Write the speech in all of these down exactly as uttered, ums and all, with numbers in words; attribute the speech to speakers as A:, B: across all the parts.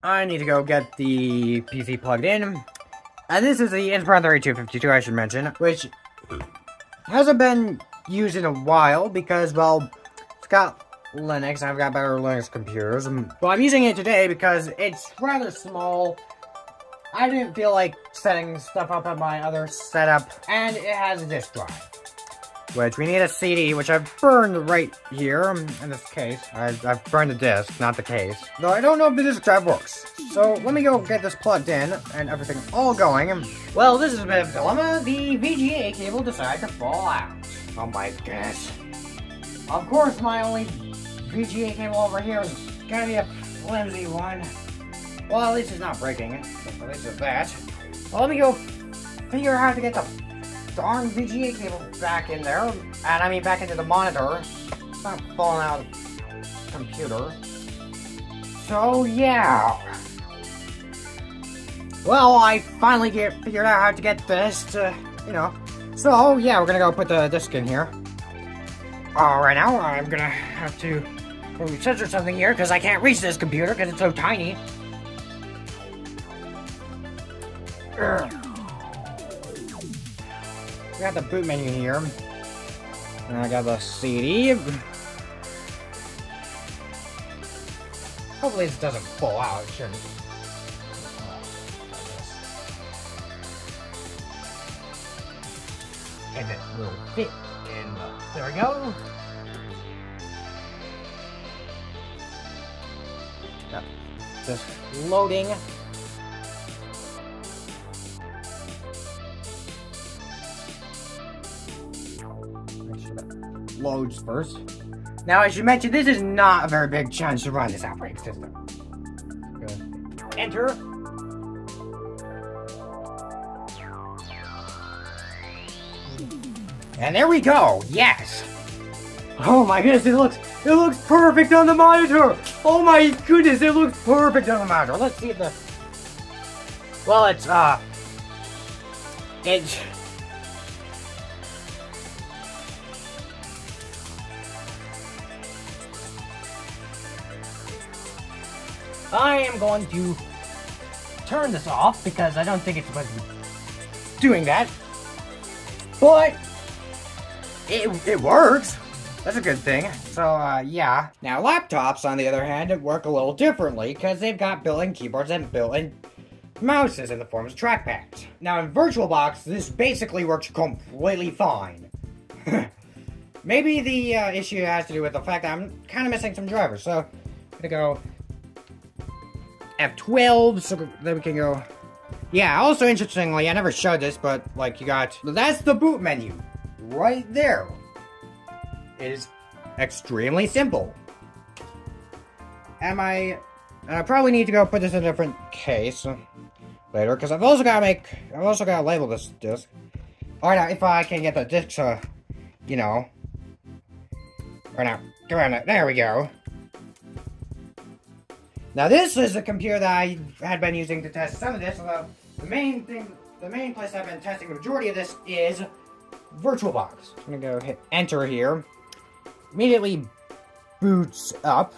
A: I need to go get the P C plugged in. And this is the Inspiron thirty-two fifty-two, I should mention, which hasn't been used in a while because, well, it's got Linux, and I've got better Linux computers. Well, I'm using it today because it's rather small. I didn't feel like setting stuff up on my other setup, and it has a disk drive. Which we need a C D, which I've burned right here in this case. I've, I've burned the disk, not the case. Though I don't know if the disk drive works. So let me go get this plugged in and everything all going. Well, this is a bit of a dilemma. The V G A cable decided to fall out. Oh my goodness. Of course, my only V G A cable over here is gonna be a flimsy one. Well, at least it's not breaking. At least it's that. Well, let me go figure out how to get the darn V G A cable back in there, and I mean back into the monitor. It's not falling out of the computer. So yeah. Well, I finally get figured out how to get this to, you know. So yeah, we're gonna go put the disc in here. Uh, right now, I'm gonna have to censor something here because I can't reach this computer because it's so tiny. Urgh. We got the boot menu here. And I got the C D. Hopefully this doesn't fall out. It shouldn't. And it will fit in the... There we go. Yep. Just loading. Loads first. Now, as you mentioned, this is not a very big challenge to run this operating system. Good. Enter. And there we go. Yes. Oh my goodness, it looks it looks perfect on the monitor. Oh my goodness, it looks perfect on the monitor. Let's see if the. Well, it's uh. It's. I am going to turn this off because I don't think it's supposed to be doing that. But it, it works. That's a good thing. So, uh, yeah. Now, laptops, on the other hand, work a little differently because they've got built-in keyboards and built-in mouses in the form of trackpads. Now, in VirtualBox, this basically works completely fine. Maybe the uh, issue has to do with the fact that I'm kind of missing some drivers. So, I'm gonna go F twelve, so then we can go. Yeah, also interestingly, I never showed this, but like you got, that's the boot menu right there. It is extremely simple. Am I? I probably need to go put this in a different case later because I've also got to make. I've also got to label this disc. All right, now if I can get the disc, uh, you know. Right now, come on, there we go. Now this is a computer that I had been using to test some of this, although the main thing, the main place I've been testing the majority of this is VirtualBox. I'm gonna go hit enter here. Immediately boots up.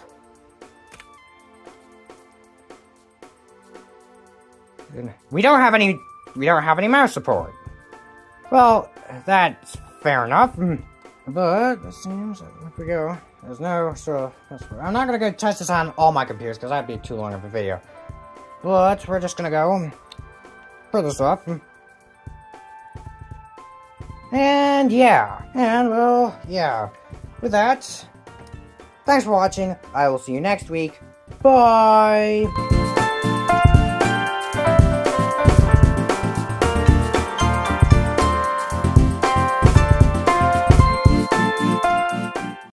A: We don't have any, we don't have any mouse support. Well, that's fair enough, but it seems, if we go, there's no, so, I'm not gonna go test this on all my computers, because that'd be too long of a video. But, we're just gonna go, put this off. And, yeah, and, well, yeah. With that, thanks for watching, I will see you next week, bye!